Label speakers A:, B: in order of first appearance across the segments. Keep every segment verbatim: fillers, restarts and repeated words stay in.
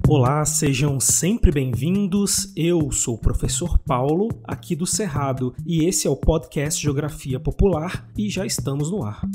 A: Olá, sejam sempre bem-vindos. Eu sou o professor Paulo, aqui do Cerrado, e esse é o podcast Geografia Popular e já estamos no ar.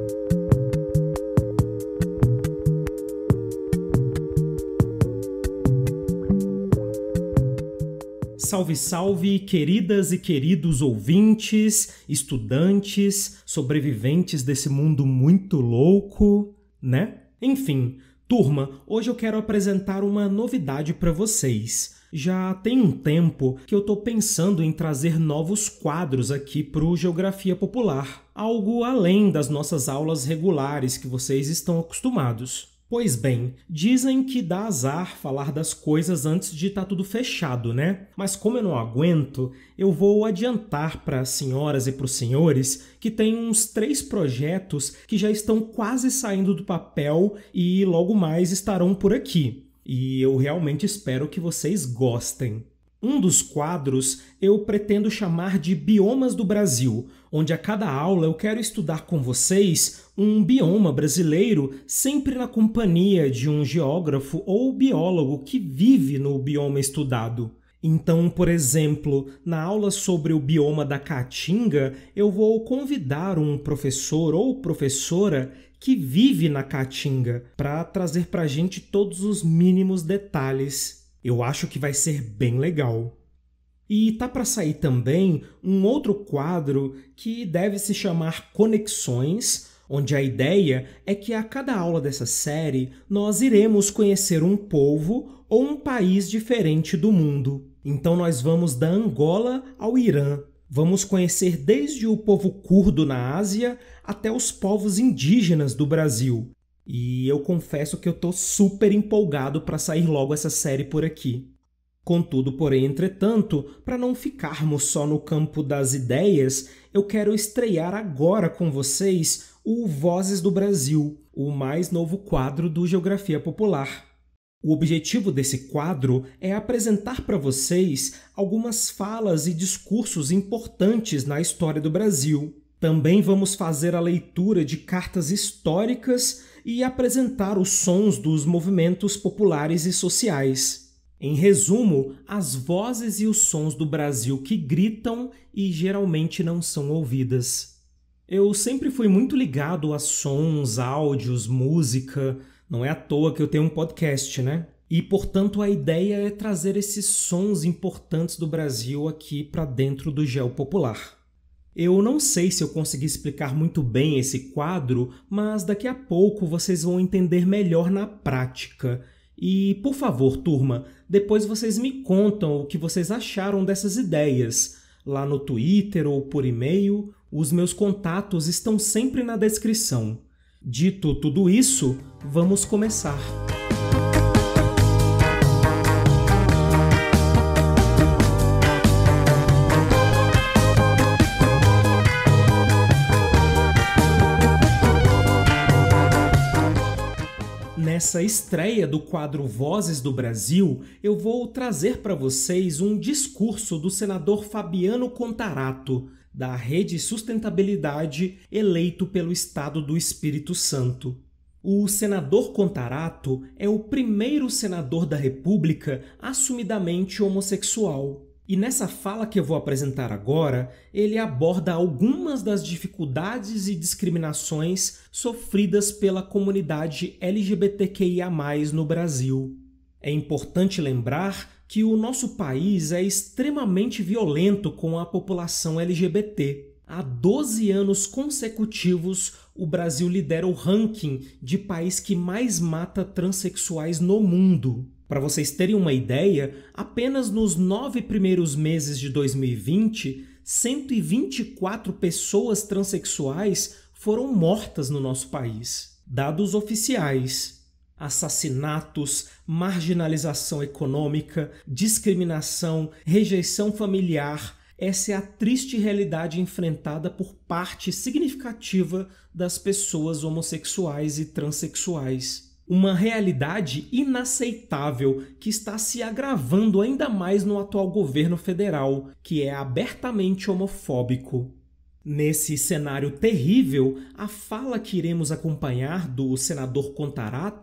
A: Salve, salve, queridas e queridos ouvintes, estudantes, sobreviventes desse mundo muito louco, né? Enfim, turma, hoje eu quero apresentar uma novidade para vocês. Já tem um tempo que eu estou pensando em trazer novos quadros aqui para o Geografia Popular, algo além das nossas aulas regulares que vocês estão acostumados. Pois bem, dizem que dá azar falar das coisas antes de estar tudo fechado, né? Mas como eu não aguento, eu vou adiantar para as senhoras e para os senhores que tem uns três projetos que já estão quase saindo do papel e logo mais estarão por aqui. E eu realmente espero que vocês gostem. Um dos quadros eu pretendo chamar de Biomas do Brasil, onde a cada aula eu quero estudar com vocês um bioma brasileiro, sempre na companhia de um geógrafo ou biólogo que vive no bioma estudado. Então, por exemplo, na aula sobre o bioma da Caatinga, eu vou convidar um professor ou professora que vive na Caatinga para trazer para a gente todos os mínimos detalhes. Eu acho que vai ser bem legal. E tá para sair também um outro quadro que deve se chamar Conexões, onde a ideia é que a cada aula dessa série nós iremos conhecer um povo ou um país diferente do mundo. Então nós vamos da Angola ao Irã. Vamos conhecer desde o povo curdo na Ásia até os povos indígenas do Brasil. E eu confesso que eu tô super empolgado para sair logo essa série por aqui. Contudo, porém, entretanto, para não ficarmos só no campo das ideias, eu quero estrear agora com vocês o Vozes do Brasil, o mais novo quadro do Geografia Popular. O objetivo desse quadro é apresentar para vocês algumas falas e discursos importantes na história do Brasil. Também vamos fazer a leitura de cartas históricas e apresentar os sons dos movimentos populares e sociais. Em resumo, as vozes e os sons do Brasil que gritam e geralmente não são ouvidas. Eu sempre fui muito ligado a sons, áudios, música. Não é à toa que eu tenho um podcast, né? E, portanto, a ideia é trazer esses sons importantes do Brasil aqui para dentro do Geo Popular. Eu não sei se eu consegui explicar muito bem esse quadro, mas daqui a pouco vocês vão entender melhor na prática. E, por favor, turma, depois vocês me contam o que vocês acharam dessas ideias. Lá no Twitter ou por e-mail, os meus contatos estão sempre na descrição. Dito tudo isso, vamos começar. Nessa estreia do quadro Vozes do Brasil, eu vou trazer para vocês um discurso do senador Fabiano Contarato, da Rede Sustentabilidade, eleito pelo Estado do Espírito Santo. O senador Contarato é o primeiro senador da República assumidamente homossexual. E nessa fala que eu vou apresentar agora, ele aborda algumas das dificuldades e discriminações sofridas pela comunidade L G B T Q I A mais, no Brasil. É importante lembrar que o nosso país é extremamente violento com a população L G B T. Há doze anos consecutivos, o Brasil lidera o ranking de país que mais mata transexuais no mundo. Para vocês terem uma ideia, apenas nos nove primeiros meses de dois mil e vinte, cento e vinte e quatro pessoas transexuais foram mortas no nosso país. Dados oficiais. Assassinatos, marginalização econômica, discriminação, rejeição familiar. Essa é a triste realidade enfrentada por parte significativa das pessoas homossexuais e transexuais. Uma realidade inaceitável que está se agravando ainda mais no atual governo federal, que é abertamente homofóbico. Nesse cenário terrível, a fala que iremos acompanhar do senador Contarato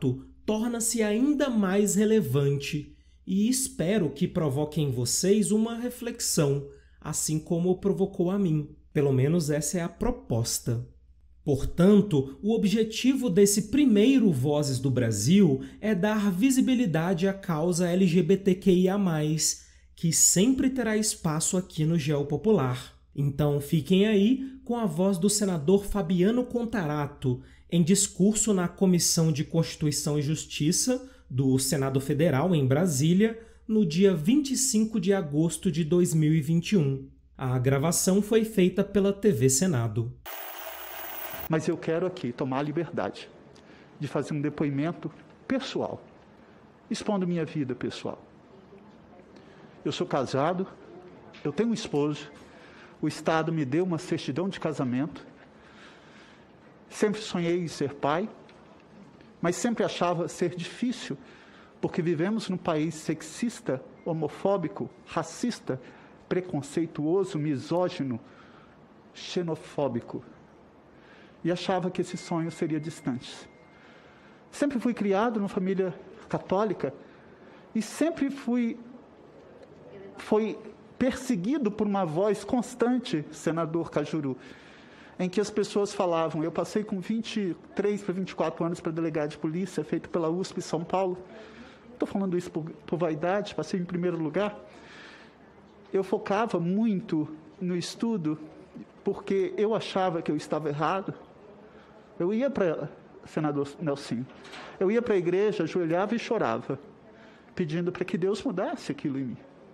A: torna-se ainda mais relevante e espero que provoque em vocês uma reflexão, assim como provocou a mim. Pelo menos essa é a proposta. Portanto, o objetivo desse primeiro Vozes do Brasil é dar visibilidade à causa L G B T Q I A mais, que sempre terá espaço aqui no G E O Popular. Então fiquem aí com a voz do senador Fabiano Contarato, em discurso na Comissão de Constituição e Justiça do Senado Federal, em Brasília, no dia vinte e cinco de agosto de dois mil e vinte e um. A gravação foi feita pela T V Senado.
B: Mas eu quero aqui tomar a liberdade de fazer um depoimento pessoal, expondo minha vida pessoal. Eu sou casado, eu tenho um esposo, o Estado me deu uma certidão de casamento, sempre sonhei em ser pai, mas sempre achava ser difícil, porque vivemos num país sexista, homofóbico, racista, preconceituoso, misógino, xenofóbico. E achava que esse sonho seria distante. Sempre fui criado numa família católica e sempre fui foi perseguido por uma voz constante, senador Cajuru, em que as pessoas falavam, eu passei com vinte e três para vinte e quatro anos para delegado de polícia, feito pela U S P São Paulo. Estou falando isso por, por vaidade, passei em primeiro lugar. Eu focava muito no estudo porque eu achava que eu estava errado. Eu ia para, senador Nelson, eu ia para a igreja, ajoelhava e chorava, pedindo para que Deus mudasse aquilo em mim.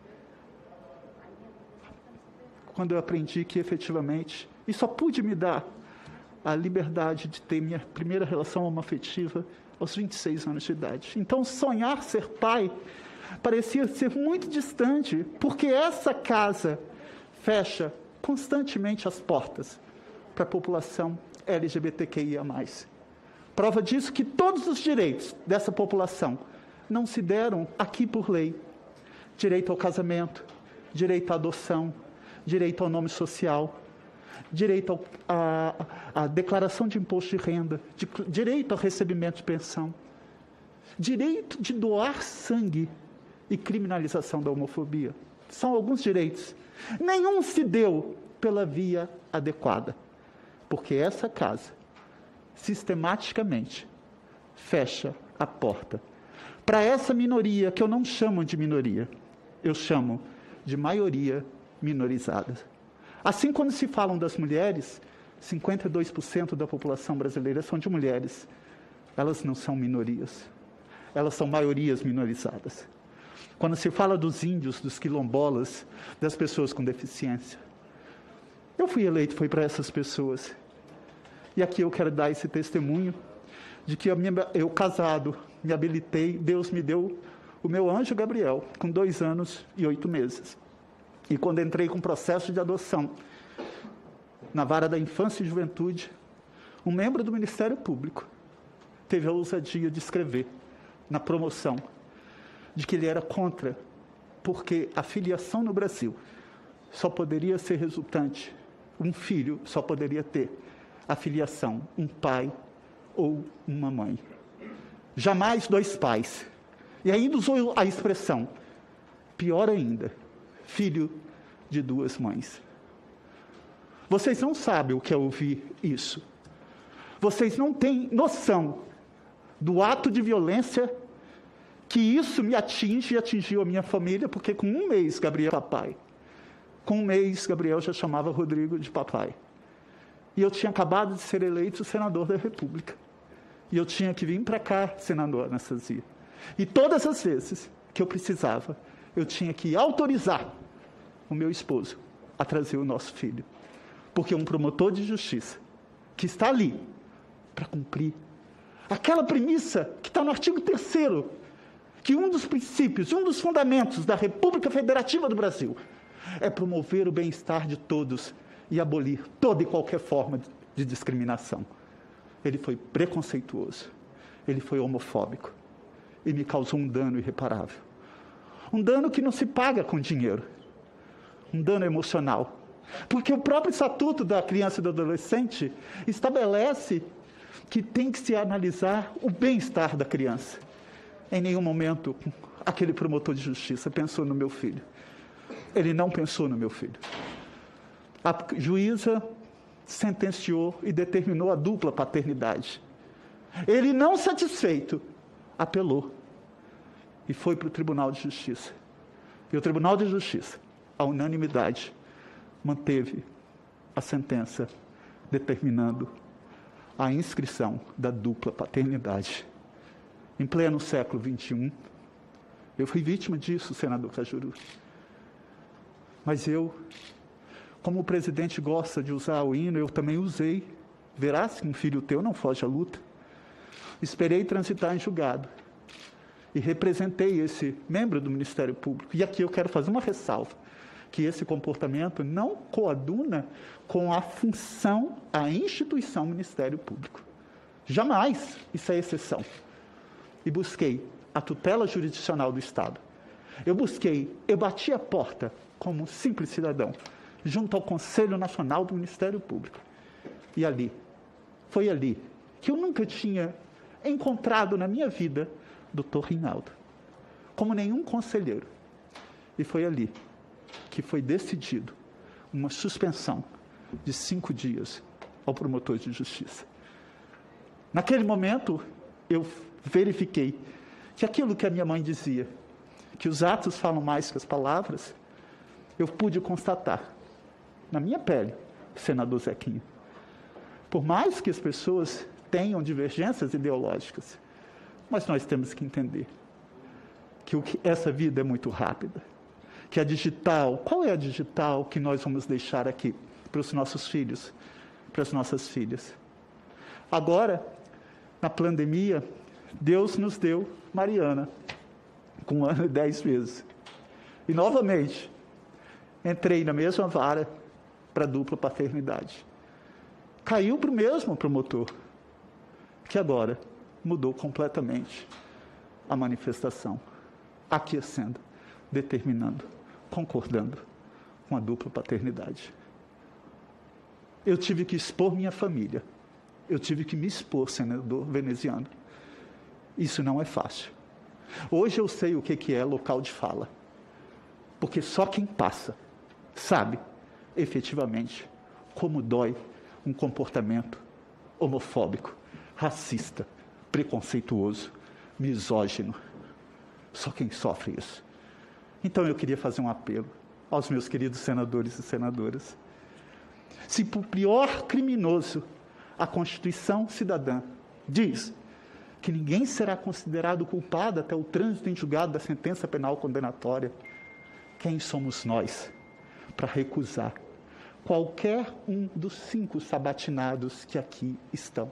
B: Quando eu aprendi que, efetivamente, e só pude me dar a liberdade de ter minha primeira relação homoafetiva aos vinte e seis anos de idade. Então, sonhar ser pai parecia ser muito distante, porque essa casa fecha constantemente as portas para a população L G B T Q I A mais. Prova disso que todos os direitos dessa população não se deram aqui por lei. Direito ao casamento, direito à adoção, direito ao nome social, direito à declaração de imposto de renda, de, direito ao recebimento de pensão, direito de doar sangue e criminalização da homofobia. São alguns direitos. Nenhum se deu pela via adequada, porque essa casa, sistematicamente, fecha a porta para essa minoria, que eu não chamo de minoria, eu chamo de maioria minorizada. Assim, quando se falam das mulheres, cinquenta e dois por cento da população brasileira são de mulheres. Elas não são minorias, elas são maiorias minorizadas. Quando se fala dos índios, dos quilombolas, das pessoas com deficiência, eu fui eleito, foi para essas pessoas. E aqui eu quero dar esse testemunho de que eu, eu casado, me habilitei, Deus me deu o meu anjo Gabriel, com dois anos e oito meses. E quando entrei com o processo de adoção, na vara da infância e juventude, um membro do Ministério Público teve a ousadia de escrever na promoção de que ele era contra, porque a filiação no Brasil só poderia ser resultante, um filho só poderia ter a filiação, um pai ou uma mãe. Jamais dois pais. E ainda usou a expressão, pior ainda, filho de duas mães. Vocês não sabem o que é ouvir isso. Vocês não têm noção do ato de violência que isso me atinge e atingiu a minha família, porque com um mês, Gabriel papai. Com um mês, Gabriel já chamava Rodrigo de papai. E eu tinha acabado de ser eleito senador da República. E eu tinha que vir para cá, senador Anastasia. E todas as vezes que eu precisava, eu tinha que autorizar o meu esposo a trazer o nosso filho. Porque um promotor de justiça, que está ali para cumprir aquela premissa que está no artigo terceiro, que um dos princípios, um dos fundamentos da República Federativa do Brasil é promover o bem-estar de todos e abolir toda e qualquer forma de discriminação. Ele foi preconceituoso, ele foi homofóbico e me causou um dano irreparável. Um dano que não se paga com dinheiro, um dano emocional. Porque o próprio Estatuto da Criança e do Adolescente estabelece que tem que se analisar o bem-estar da criança. Em nenhum momento aquele promotor de justiça pensou no meu filho. Ele não pensou no meu filho. A juíza sentenciou e determinou a dupla paternidade. Ele, não satisfeito, apelou e foi para o Tribunal de Justiça. E o Tribunal de Justiça, à unanimidade, manteve a sentença determinando a inscrição da dupla paternidade. Em pleno século vinte e um, eu fui vítima disso, senador Cajuru. Mas eu, como o presidente gosta de usar o hino, eu também usei. Verás que um filho teu não foge à luta. Esperei transitar em julgado e representei esse membro do Ministério Público. E aqui eu quero fazer uma ressalva, que esse comportamento não coaduna com a função, a instituição Ministério Público. Jamais, isso é exceção. E busquei a tutela jurisdicional do Estado. Eu busquei, eu bati a porta como um simples cidadão, junto ao Conselho Nacional do Ministério Público. E ali, foi ali, que eu nunca tinha encontrado na minha vida doutor Reinaldo, como nenhum conselheiro. E foi ali que foi decidido uma suspensão de cinco dias ao promotor de justiça. Naquele momento, eu verifiquei que aquilo que a minha mãe dizia, que os atos falam mais que as palavras, eu pude constatar na minha pele, senador Zequinha. Por mais que as pessoas tenham divergências ideológicas, mas nós temos que entender que, o que essa vida é muito rápida, que a digital, qual é a digital que nós vamos deixar aqui para os nossos filhos, para as nossas filhas? Agora, na pandemia, Deus nos deu Mariana, com um ano e dez meses. E, novamente, entrei na mesma vara para dupla paternidade. Caiu para o mesmo promotor, que agora mudou completamente a manifestação, aquecendo, determinando, concordando com a dupla paternidade. Eu tive que expor minha família, eu tive que me expor, senador veneziano. Isso não é fácil. Hoje eu sei o que é local de fala, porque só quem passa sabe, efetivamente, como dói um comportamento homofóbico, racista, preconceituoso, misógino. Só quem sofre isso. Então eu queria fazer um apelo aos meus queridos senadores e senadoras. Se para o pior criminoso a Constituição Cidadã diz que ninguém será considerado culpado até o trânsito em julgado da sentença penal condenatória, quem somos nós para recusar qualquer um dos cinco sabatinados que aqui estão?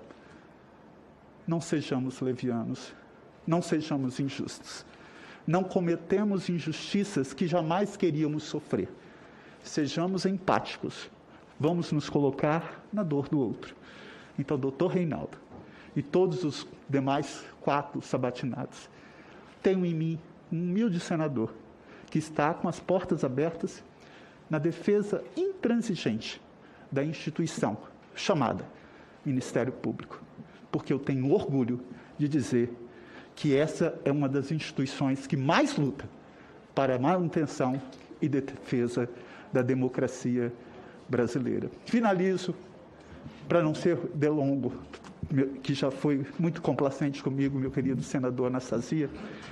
B: Não sejamos levianos, não sejamos injustos, não cometemos injustiças que jamais queríamos sofrer. Sejamos empáticos, vamos nos colocar na dor do outro. Então, doutor Reinaldo e todos os demais quatro sabatinados, tenho em mim um humilde senador que está com as portas abertas na defesa intransigente da instituição chamada Ministério Público, porque eu tenho orgulho de dizer que essa é uma das instituições que mais luta para a manutenção e defesa da democracia brasileira. Finalizo, para não ser delongo, que já foi muito complacente comigo, meu querido senador Anastasia.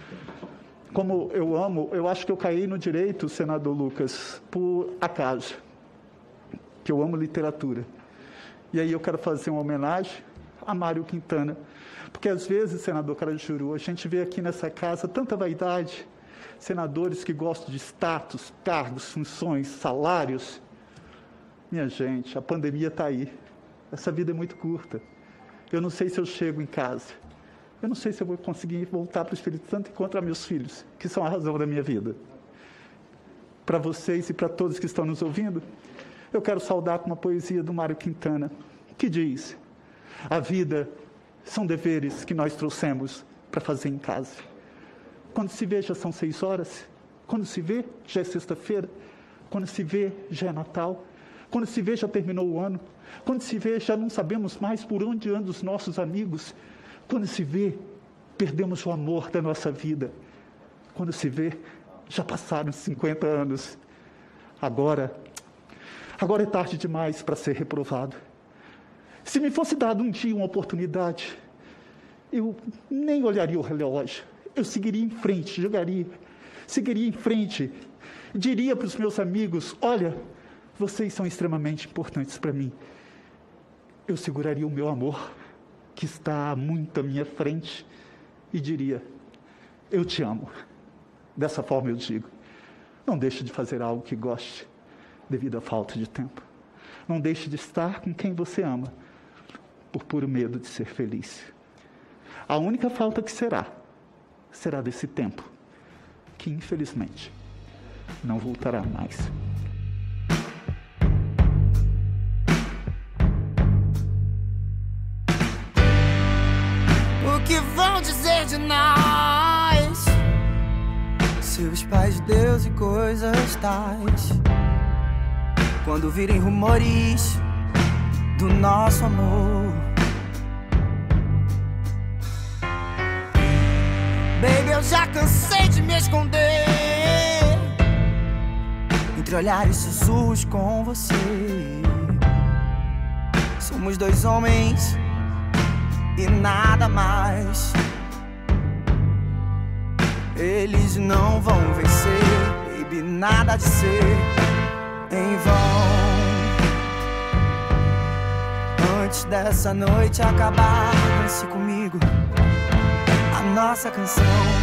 B: Como eu amo, eu acho que eu caí no direito, senador Lucas, por acaso, que eu amo literatura. E aí eu quero fazer uma homenagem a Mário Quintana, porque às vezes, senador Cajuru, a gente vê aqui nessa casa tanta vaidade, senadores que gostam de status, cargos, funções, salários. Minha gente, a pandemia está aí, essa vida é muito curta. Eu não sei se eu chego em casa, eu não sei se eu vou conseguir voltar para o Espírito Santo e encontrar meus filhos, que são a razão da minha vida. Para vocês e para todos que estão nos ouvindo, eu quero saudar com uma poesia do Mário Quintana, que diz: a vida são deveres que nós trouxemos para fazer em casa. Quando se vê, já são seis horas. Quando se vê, já é sexta-feira. Quando se vê, já é Natal. Quando se vê, já terminou o ano. Quando se vê, já não sabemos mais por onde andam os nossos amigos. Quando se vê, perdemos o amor da nossa vida. Quando se vê, já passaram cinquenta anos. Agora, agora é tarde demais para ser reprovado. Se me fosse dado um dia uma oportunidade, eu nem olharia o relógio. Eu seguiria em frente, jogaria, seguiria em frente. Diria para os meus amigos, olha, vocês são extremamente importantes para mim. Eu seguraria o meu amor, que está muito à minha frente, e diria, eu te amo. Dessa forma eu digo, não deixe de fazer algo que goste, devido à falta de tempo. Não deixe de estar com quem você ama, por puro medo de ser feliz. A única falta que será, será desse tempo, que infelizmente não voltará mais.
C: O que vão dizer de nós? Seus pais, Deus e coisas tais, quando virem rumores do nosso amor. Baby, eu já cansei de me esconder entre olhares e sussurros com você. Somos dois homens e nada mais. Eles não vão vencer, baby, nada de ser em vão. Antes dessa noite acabar, dance comigo a nossa canção.